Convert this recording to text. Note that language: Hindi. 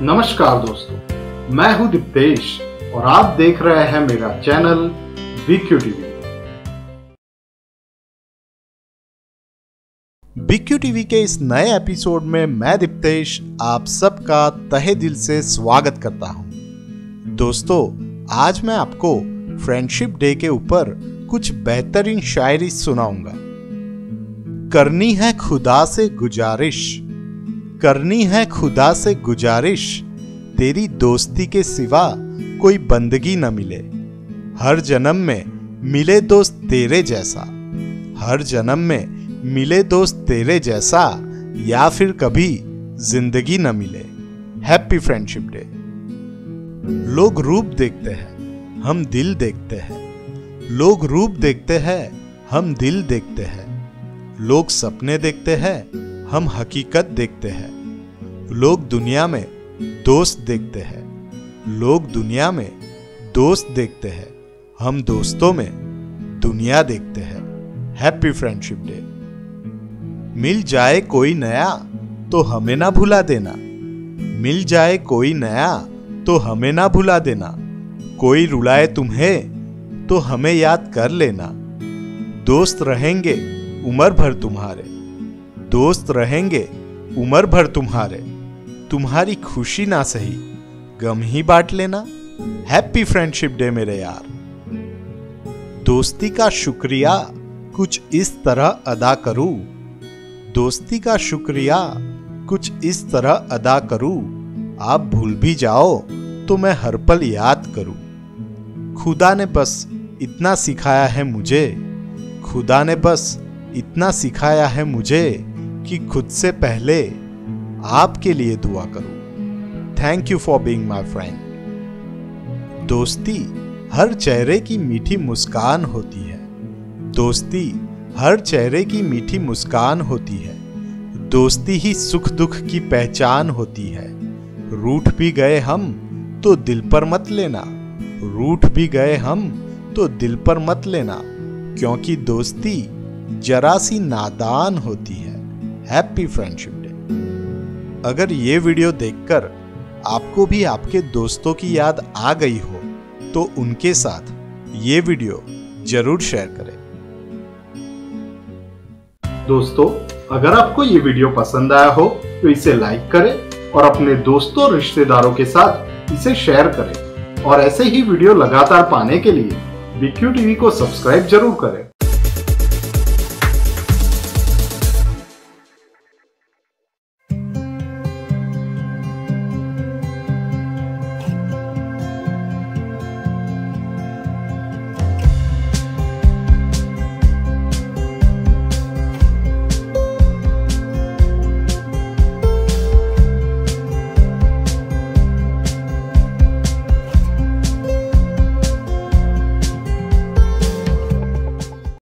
नमस्कार दोस्तों, मैं हूं दीप्तेश और आप देख रहे हैं मेरा channel BQ TV. BQ TV के इस नए एपिसोड में मैं दीप्तेश आप सबका तहे दिल से स्वागत करता हूं। दोस्तों, आज मैं आपको फ्रेंडशिप डे के ऊपर कुछ बेहतरीन शायरी सुनाऊंगा। करनी है खुदा से गुजारिश, करनी है खुदा से गुजारिश, तेरी दोस्ती के सिवा कोई बंदगी न मिले। हर जन्म में मिले दोस्त तेरे जैसा, हर जन्म में मिले दोस्त तेरे जैसा, या फिर कभी जिंदगी न मिले। Happy friendship day. लोग रूप देखते हैं, हम दिल देखते हैं। लोग रूप देखते हैं, हम दिल देखते हैं। लोग सपने देखते हैं, हम हकीकत देखते हैं। लोग दुनिया में दोस्त देखते हैं, लोग दुनिया में दोस्त देखते हैं, हम दोस्तों में दुनिया देखते हैं। Happy friendship day. मिल जाए कोई नया तो हमें ना भुला देना, मिल जाए कोई नया तो हमें ना भुला देना। कोई रुलाए तुम्हें तो हमें याद कर लेना। दोस्त रहेंगे उम्र भर तुम्हारे, दोस्त रहेंगे उम्र भर तुम्हारे। तुम्हारी खुशी ना सही गम ही बांट लेना। हैप्पी फ्रेंडशिप डे मेरे यार। दोस्ती का शुक्रिया कुछ इस तरह अदा करूं, दोस्ती का शुक्रिया कुछ इस तरह अदा करूं। आप भूल भी जाओ तो मैं हर पल याद करूं। खुदा ने बस इतना सिखाया है मुझे, खुदा ने बस इतना सिखाया है मुझे कि खुद से पहले आपके लिए दुआ करूं। Thank you for being my friend. दोस्ती हर चेहरे की मीठी मुस्कान होती है, दोस्ती हर चेहरे की मीठी मुस्कान होती है। दोस्ती ही सुख दुख की पहचान होती है। रूठ भी गए हम तो दिल पर मत लेना, रूठ भी गए हम तो दिल पर मत लेना, क्योंकि दोस्ती जरा सी नादान होती है। Happy friendship day. अगर ये वीडियो देखकर आपको भी आपके दोस्तों की याद आ गई हो तो उनके साथ ये वीडियो जरूर शेयर करें। दोस्तों, अगर आपको ये वीडियो पसंद आया हो तो इसे लाइक करें और अपने दोस्तों और रिश्तेदारों के साथ इसे शेयर करें। और ऐसे ही वीडियो लगातार पाने के लिए बीक्यू टीवी को सब्सक्राइब जरूर करें।